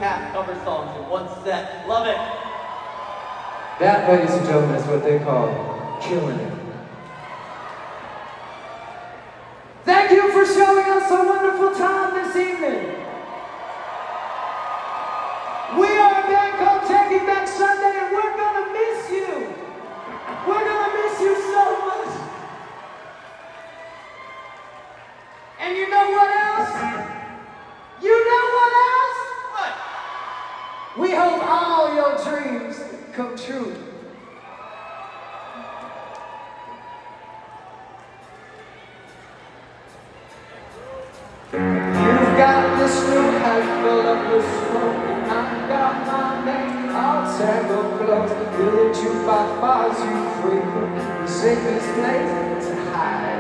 2.5 cover songs in one set. Love it. That, ladies and gentlemen, is what they call killing it. Thank you for showing us a wonderful time this evening. We are a band called Taking Back Sunday, and we're gonna miss you. We're gonna miss you so much. And you know what else? You know what else? What? We hope all your dreams come true. You've got this new hat full of the smoke, and I got my name all tangled close. We'll let you by bars you frequent, the safest place to hide.